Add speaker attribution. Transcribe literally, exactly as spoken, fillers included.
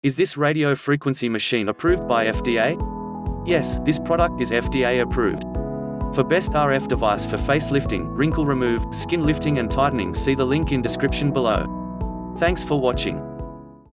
Speaker 1: Is this radio frequency machine approved by F D A? Yes, this product is F D A approved. For best R F device for facelifting, wrinkle remove, skin lifting and tightening, see the link in description below. Thanks for watching.